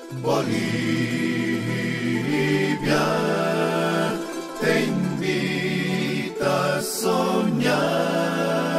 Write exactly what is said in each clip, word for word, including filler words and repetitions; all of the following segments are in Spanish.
Bolivia te invita a soñar.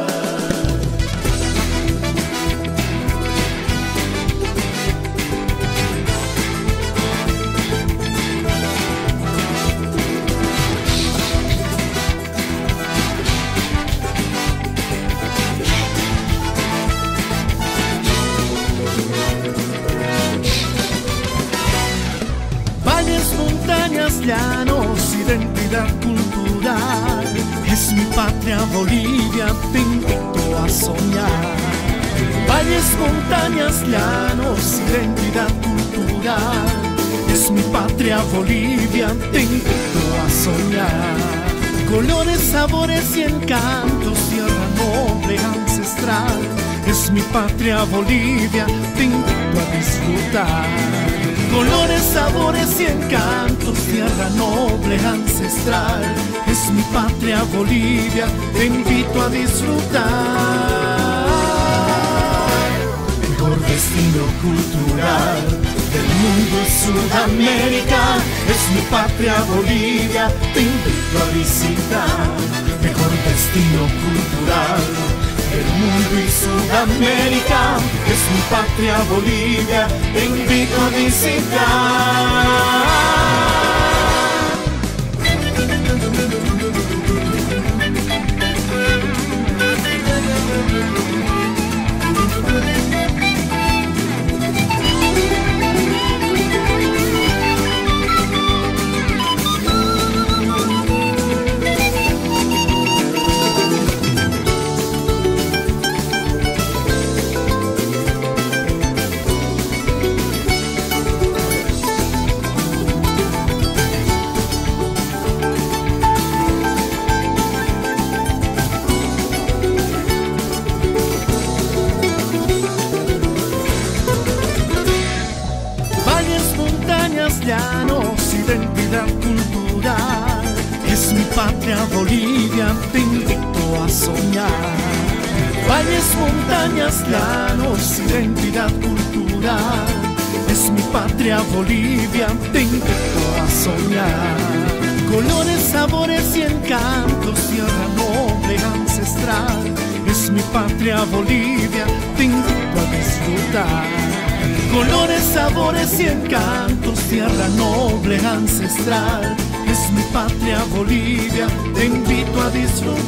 Montañas, llanos, identidad cultural. Es mi patria Bolivia, te invito a soñar. Valles, montañas, llanos, identidad cultural. Es mi patria Bolivia, te invito a soñar. Colores, sabores y encantos, tierra noble, ancestral. Es mi patria Bolivia, te invito a disfrutar. Colores, sabores y encantos, tierra noble, ancestral. Es mi patria Bolivia, te invito a disfrutar. Mejor destino cultural del mundo es Sudamérica. Es mi patria Bolivia, te invito a visitar. Mejor destino cultural del mundo y Sudamérica, es mi patria Bolivia, te invito a visitar. Llanos, identidad cultural. Es mi patria Bolivia, te invito a soñar. Valles, montañas, llanos, identidad cultural. Es mi patria Bolivia, te invito a soñar. Colores, sabores y encantos, tierra noble, ancestral. Es mi patria Bolivia, te invito a disfrutar. Colores, sabores y encantos, tierra noble, ancestral. Es mi patria Bolivia, te invito a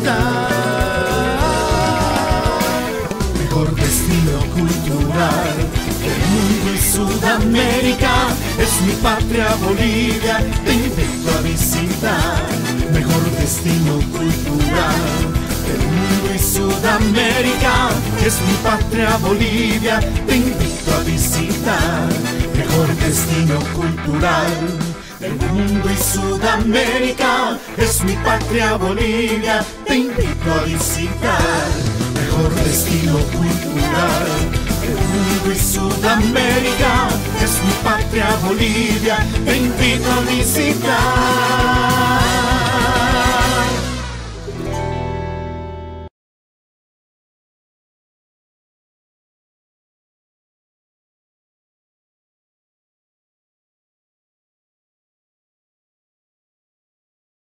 disfrutar. Mejor destino cultural del mundo y Sudamérica. Es mi patria Bolivia, te invito a visitar. Mejor destino cultural del mundo y Sudamérica. Es mi patria Bolivia, te invito a visitar. Mejor destino cultural del mundo y Sudamérica. Es mi patria Bolivia, te invito a visitar. Mejor destino cultural del mundo y Sudamérica. Es mi patria Bolivia, te invito a visitar.